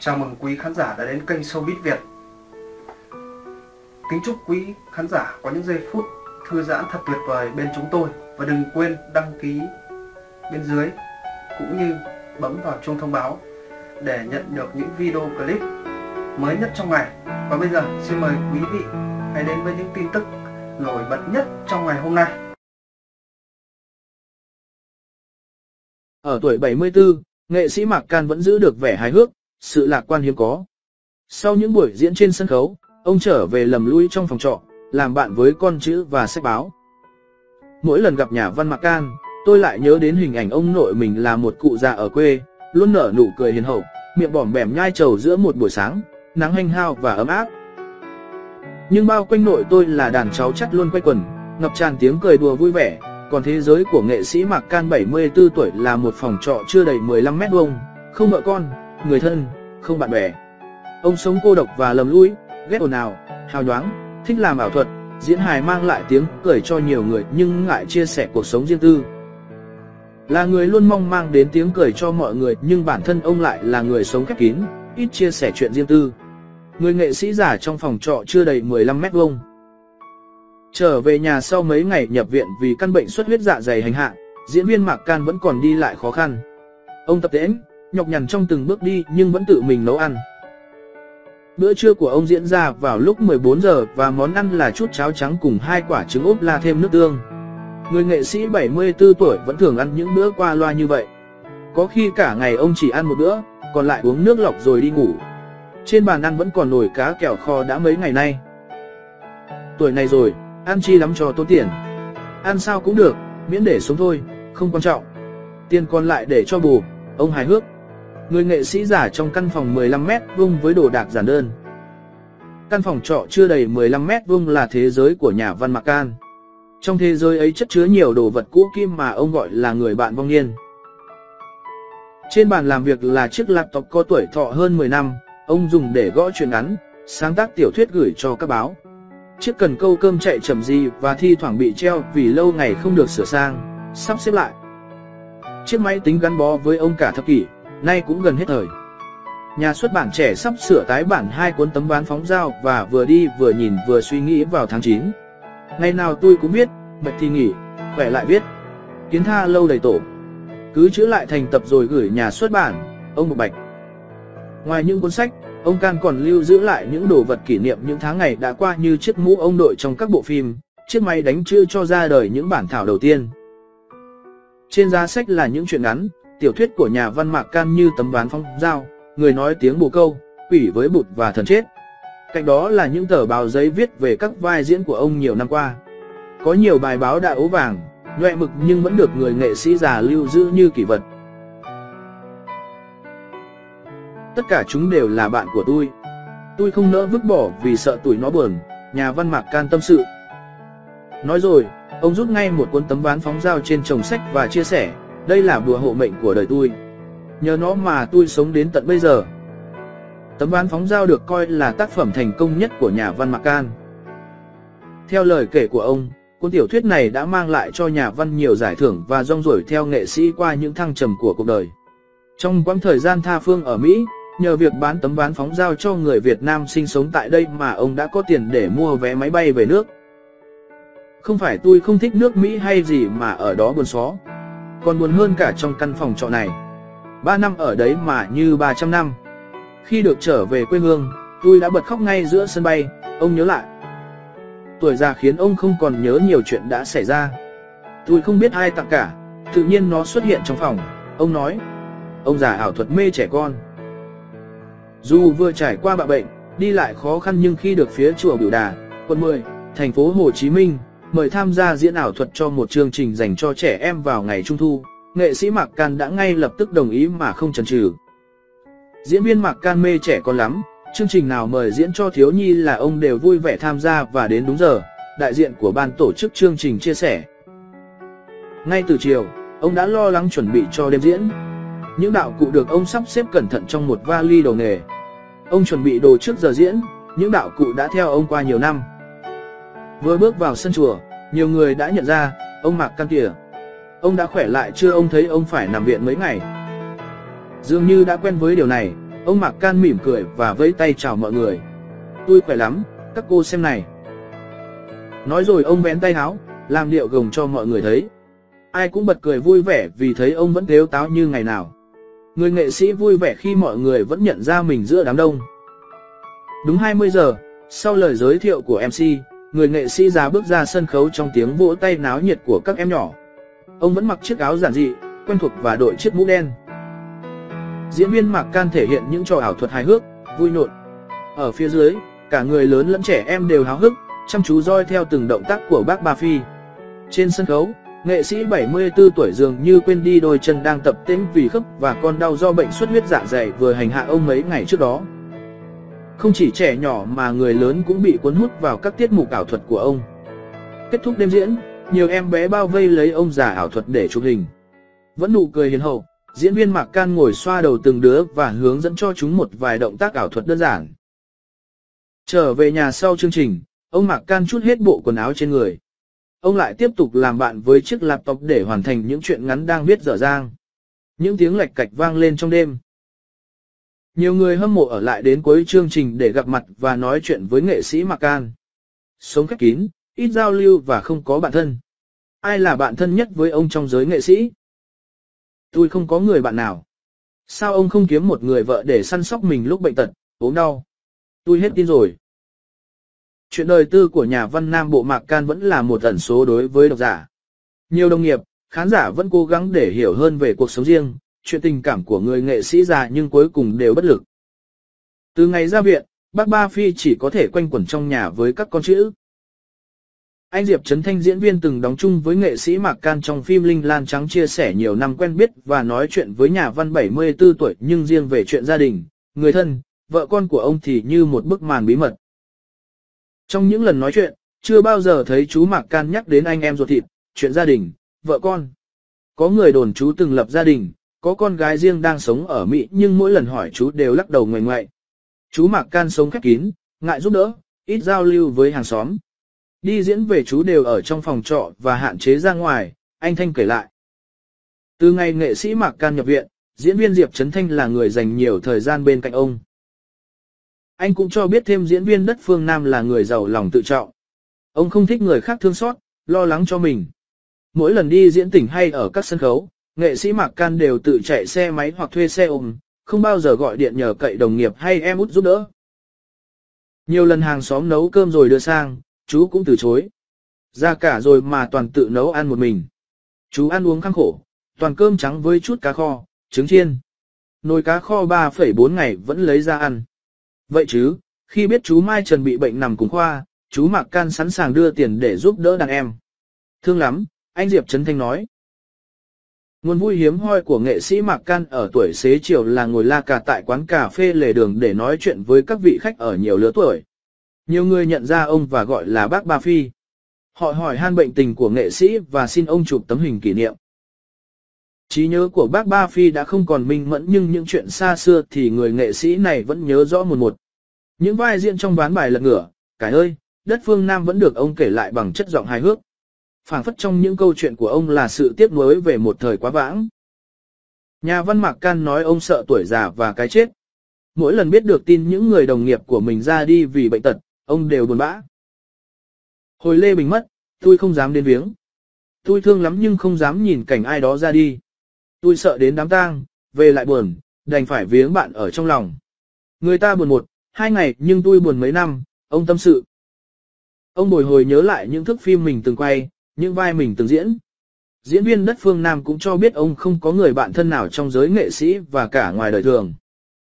Chào mừng quý khán giả đã đến kênh Showbiz Việt. Kính chúc quý khán giả có những giây phút thư giãn thật tuyệt vời bên chúng tôi. Và đừng quên đăng ký bên dưới cũng như bấm vào chuông thông báo để nhận được những video clip mới nhất trong ngày. Và bây giờ xin mời quý vị hãy đến với những tin tức nổi bật nhất trong ngày hôm nay. Ở tuổi 74, nghệ sĩ Mạc Can vẫn giữ được vẻ hài hước, sự lạc quan hiếm có. Sau những buổi diễn trên sân khấu, ông trở về lầm lũi trong phòng trọ, làm bạn với con chữ và sách báo. Mỗi lần gặp nhà văn Mạc Can, tôi lại nhớ đến hình ảnh ông nội mình là một cụ già ở quê, luôn nở nụ cười hiền hậu, miệng bỏm bẻm nhai trầu giữa một buổi sáng, nắng hanh hao và ấm áp. Nhưng bao quanh nội tôi là đàn cháu chắt luôn quay quần, ngập tràn tiếng cười đùa vui vẻ. Còn thế giới của nghệ sĩ Mạc Can 74 tuổi là một phòng trọ chưa đầy 15 mét vuông, không vợ con, người thân, không bạn bè. Ông sống cô độc và lầm lũi, ghét ồn ào, hào nhoáng, thích làm ảo thuật, diễn hài mang lại tiếng cười cho nhiều người nhưng ngại chia sẻ cuộc sống riêng tư. Là người luôn mong mang đến tiếng cười cho mọi người nhưng bản thân ông lại là người sống khép kín, ít chia sẻ chuyện riêng tư. Người nghệ sĩ già trong phòng trọ chưa đầy 15 mét vuông. Trở về nhà sau mấy ngày nhập viện vì căn bệnh xuất huyết dạ dày hành hạ, diễn viên Mạc Can vẫn còn đi lại khó khăn. Ông tập tễnh, nhọc nhằn trong từng bước đi nhưng vẫn tự mình nấu ăn. Bữa trưa của ông diễn ra vào lúc 14 giờ và món ăn là chút cháo trắng cùng 2 quả trứng ốp la thêm nước tương. Người nghệ sĩ 74 tuổi vẫn thường ăn những bữa qua loa như vậy. Có khi cả ngày ông chỉ ăn một bữa, còn lại uống nước lọc rồi đi ngủ. Trên bàn ăn vẫn còn nồi cá kèo kho đã mấy ngày nay. Tuổi này rồi, ăn chi lắm cho tốn tiền. Ăn sao cũng được, miễn để sống thôi, không quan trọng. Tiền còn lại để cho bù, ông hài hước. Người nghệ sĩ già trong căn phòng 15 mét vuông với đồ đạc giản đơn. Căn phòng trọ chưa đầy 15 mét vuông là thế giới của nhà văn Mạc Can. Trong thế giới ấy chất chứa nhiều đồ vật cũ kỹ mà ông gọi là người bạn vong niên. Trên bàn làm việc là chiếc laptop có tuổi thọ hơn 10 năm, ông dùng để gõ truyện ngắn, sáng tác tiểu thuyết gửi cho các báo. Chiếc cần câu cơm chạy chậm gì và thi thoảng bị treo vì lâu ngày không được sửa sang, sắp xếp lại. Chiếc máy tính gắn bó với ông cả thập kỷ, nay cũng gần hết thời. Nhà xuất bản trẻ sắp sửa tái bản 2 cuốn tấm ván phóng dao và vừa đi vừa nhìn vừa suy nghĩ vào tháng 9. Ngày nào tôi cũng viết, mệt thì nghỉ, khỏe lại viết. Kiến tha lâu đầy tổ. Cứ chữa lại thành tập rồi gửi nhà xuất bản, ông bộc bạch. Ngoài những cuốn sách, ông Can còn lưu giữ lại những đồ vật kỷ niệm những tháng ngày đã qua như chiếc mũ ông đội trong các bộ phim, chiếc máy đánh chữ cho ra đời những bản thảo đầu tiên. Trên giá sách là những truyện ngắn, tiểu thuyết của nhà văn Mạc Can như Tấm ván phóng dao, Người nói tiếng bồ câu, Quỷ với bụt và Thần chết. Cạnh đó là những tờ báo giấy viết về các vai diễn của ông nhiều năm qua. Có nhiều bài báo đã ố vàng, nhoẹ mực nhưng vẫn được người nghệ sĩ già lưu giữ như kỷ vật. Tất cả chúng đều là bạn của tôi. Tôi không nỡ vứt bỏ vì sợ tụi nó buồn, nhà văn Mạc Can tâm sự. Nói rồi, ông rút ngay một cuốn tấm ván phóng dao trên chồng sách và chia sẻ, đây là bùa hộ mệnh của đời tôi. Nhờ nó mà tôi sống đến tận bây giờ. Tấm ván phóng dao được coi là tác phẩm thành công nhất của nhà văn Mạc Can. Theo lời kể của ông, cuốn tiểu thuyết này đã mang lại cho nhà văn nhiều giải thưởng và rong ruổi theo nghệ sĩ qua những thăng trầm của cuộc đời. Trong quãng thời gian tha phương ở Mỹ, nhờ việc bán tấm ván phóng dao cho người Việt Nam sinh sống tại đây mà ông đã có tiền để mua vé máy bay về nước. Không phải tôi không thích nước Mỹ hay gì mà ở đó buồn xó. Còn buồn hơn cả trong căn phòng trọ này. 3 năm ở đấy mà như 300 năm. Khi được trở về quê hương, tôi đã bật khóc ngay giữa sân bay, ông nhớ lại. Tuổi già khiến ông không còn nhớ nhiều chuyện đã xảy ra. Tôi không biết ai tặng cả, tự nhiên nó xuất hiện trong phòng, ông nói. Ông già ảo thuật mê trẻ con. Dù vừa trải qua bạo bệnh, đi lại khó khăn nhưng khi được phía chùa Bửu Đà, quận 10, thành phố Hồ Chí Minh, mời tham gia diễn ảo thuật cho một chương trình dành cho trẻ em vào ngày Trung thu, nghệ sĩ Mạc Can đã ngay lập tức đồng ý mà không chần chừ. Diễn viên Mạc Can mê trẻ con lắm, chương trình nào mời diễn cho thiếu nhi là ông đều vui vẻ tham gia và đến đúng giờ, đại diện của ban tổ chức chương trình chia sẻ. Ngay từ chiều, ông đã lo lắng chuẩn bị cho đêm diễn. Những đạo cụ được ông sắp xếp cẩn thận trong một vali đồ nghề. Ông chuẩn bị đồ trước giờ diễn, những đạo cụ đã theo ông qua nhiều năm. Vừa bước vào sân chùa, nhiều người đã nhận ra, ông Mạc Can kìa. Ông đã khỏe lại chưa, ông thấy ông phải nằm viện mấy ngày. Dường như đã quen với điều này, Ông Mạc Can mỉm cười và vẫy tay chào mọi người. Tôi khỏe lắm, các cô xem này. Nói rồi ông vén tay áo, làm điệu gồng cho mọi người thấy. Ai cũng bật cười vui vẻ vì thấy ông vẫn thếu táo như ngày nào. Người nghệ sĩ vui vẻ khi mọi người vẫn nhận ra mình giữa đám đông. Đúng 20 giờ, sau lời giới thiệu của MC, người nghệ sĩ già bước ra sân khấu trong tiếng vỗ tay náo nhiệt của các em nhỏ. Ông vẫn mặc chiếc áo giản dị, quen thuộc và đội chiếc mũ đen. Diễn viên Mạc Can thể hiện những trò ảo thuật hài hước, vui nhộn. Ở phía dưới, cả người lớn lẫn trẻ em đều háo hức, chăm chú dõi theo từng động tác của bác Ba Phi. Trên sân khấu, nghệ sĩ 74 tuổi dường như quên đi đôi chân đang tập tễnh vì khớp và con đau do bệnh xuất huyết dạ dày vừa hành hạ ông mấy ngày trước đó. Không chỉ trẻ nhỏ mà người lớn cũng bị cuốn hút vào các tiết mục ảo thuật của ông. Kết thúc đêm diễn, nhiều em bé bao vây lấy ông già ảo thuật để chụp hình. Vẫn nụ cười hiền hậu, diễn viên Mạc Can ngồi xoa đầu từng đứa và hướng dẫn cho chúng một vài động tác ảo thuật đơn giản. Trở về nhà sau chương trình, ông Mạc Can trút hết bộ quần áo trên người. Ông lại tiếp tục làm bạn với chiếc laptop để hoàn thành những chuyện ngắn đang viết dở dang. Những tiếng lạch cạch vang lên trong đêm. Nhiều người hâm mộ ở lại đến cuối chương trình để gặp mặt và nói chuyện với nghệ sĩ Mạc Can. Sống khép kín, ít giao lưu và không có bạn thân. Ai là bạn thân nhất với ông trong giới nghệ sĩ? Tôi không có người bạn nào. Sao ông không kiếm một người vợ để săn sóc mình lúc bệnh tật, ốm đau? Tôi hết tin rồi. Chuyện đời tư của nhà văn Nam Bộ Mạc Can vẫn là một ẩn số đối với độc giả. Nhiều đồng nghiệp, khán giả vẫn cố gắng để hiểu hơn về cuộc sống riêng, chuyện tình cảm của người nghệ sĩ già nhưng cuối cùng đều bất lực. Từ ngày ra viện, bác Ba Phi chỉ có thể quanh quẩn trong nhà với các con chữ. Anh Diệp Trấn Thanh, diễn viên từng đóng chung với nghệ sĩ Mạc Can trong phim Linh Lan Trắng, chia sẻ nhiều năm quen biết và nói chuyện với nhà văn 74 tuổi, nhưng riêng về chuyện gia đình, người thân, vợ con của ông thì như một bức màn bí mật. Trong những lần nói chuyện, chưa bao giờ thấy chú Mạc Can nhắc đến anh em ruột thịt, chuyện gia đình, vợ con. Có người đồn chú từng lập gia đình, có con gái riêng đang sống ở Mỹ, nhưng mỗi lần hỏi chú đều lắc đầu nguậy nguậy. Chú Mạc Can sống khép kín, ngại giúp đỡ, ít giao lưu với hàng xóm. Đi diễn về chú đều ở trong phòng trọ và hạn chế ra ngoài, anh Thanh kể lại. Từ ngày nghệ sĩ Mạc Can nhập viện, diễn viên Diệp Trấn Thanh là người dành nhiều thời gian bên cạnh ông. Anh cũng cho biết thêm diễn viên Đất Phương Nam là người giàu lòng tự trọng. Ông không thích người khác thương xót, lo lắng cho mình. Mỗi lần đi diễn tỉnh hay ở các sân khấu, nghệ sĩ Mạc Can đều tự chạy xe máy hoặc thuê xe ôm, không bao giờ gọi điện nhờ cậy đồng nghiệp hay em út giúp đỡ. Nhiều lần hàng xóm nấu cơm rồi đưa sang, chú cũng từ chối. Ra cả rồi mà toàn tự nấu ăn một mình. Chú ăn uống khăng khổ, toàn cơm trắng với chút cá kho, trứng chiên. Nồi cá kho 3,4 ngày vẫn lấy ra ăn. Vậy chứ, khi biết chú Mai Trần bị bệnh nằm cùng khoa, chú Mạc Can sẵn sàng đưa tiền để giúp đỡ đàn em. Thương lắm, anh Diệp Trấn Thanh nói. Nguồn vui hiếm hoi của nghệ sĩ Mạc Can ở tuổi xế chiều là ngồi la cà tại quán cà phê lề đường để nói chuyện với các vị khách ở nhiều lứa tuổi. Nhiều người nhận ra ông và gọi là bác Ba Phi. Họ hỏi han bệnh tình của nghệ sĩ và xin ông chụp tấm hình kỷ niệm. Trí nhớ của bác Ba Phi đã không còn minh mẫn, nhưng những chuyện xa xưa thì người nghệ sĩ này vẫn nhớ rõ một một. Những vai diễn trong ván bài lật ngửa, Cải ơi, Đất Phương Nam vẫn được ông kể lại bằng chất giọng hài hước. Phảng phất trong những câu chuyện của ông là sự tiếc nuối về một thời quá vãng. Nhà văn Mạc Can nói ông sợ tuổi già và cái chết. Mỗi lần biết được tin những người đồng nghiệp của mình ra đi vì bệnh tật, ông đều buồn bã. Hồi Lê Bình mất, tôi không dám đến viếng. Tôi thương lắm nhưng không dám nhìn cảnh ai đó ra đi. Tôi sợ đến đám tang, về lại buồn, đành phải viếng bạn ở trong lòng. Người ta buồn 1-2 ngày nhưng tôi buồn mấy năm, ông tâm sự. Ông bồi hồi nhớ lại những thước phim mình từng quay, những vai mình từng diễn. Diễn viên Đất Phương Nam cũng cho biết ông không có người bạn thân nào trong giới nghệ sĩ và cả ngoài đời thường.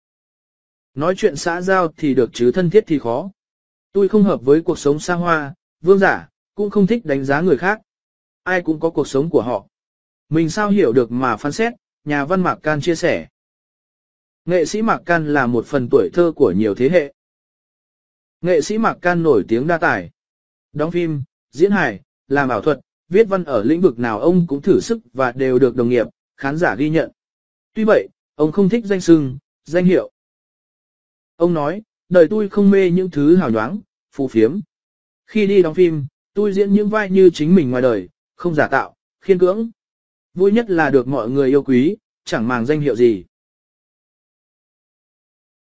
Nói chuyện xã giao thì được chứ thân thiết thì khó. Tôi không hợp với cuộc sống xa hoa, vương giả, cũng không thích đánh giá người khác. Ai cũng có cuộc sống của họ. Mình sao hiểu được mà phán xét, nhà văn Mạc Can chia sẻ. Nghệ sĩ Mạc Can là một phần tuổi thơ của nhiều thế hệ. Nghệ sĩ Mạc Can nổi tiếng đa tài. Đóng phim, diễn hài, làm ảo thuật, viết văn, ở lĩnh vực nào ông cũng thử sức và đều được đồng nghiệp, khán giả ghi nhận. Tuy vậy, ông không thích danh xưng, danh hiệu. Ông nói, đời tôi không mê những thứ hào nhoáng, phù phiếm. Khi đi đóng phim, tôi diễn những vai như chính mình ngoài đời, không giả tạo, khiên cưỡng. Vui nhất là được mọi người yêu quý, chẳng màng danh hiệu gì.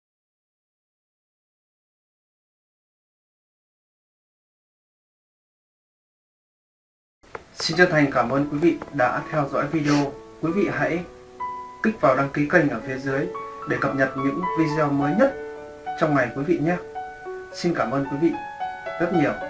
Xin chân thành cảm ơn quý vị đã theo dõi video. Quý vị hãy kích vào đăng ký kênh ở phía dưới để cập nhật những video mới nhất trong ngày quý vị nhé. Xin cảm ơn quý vị rất nhiều.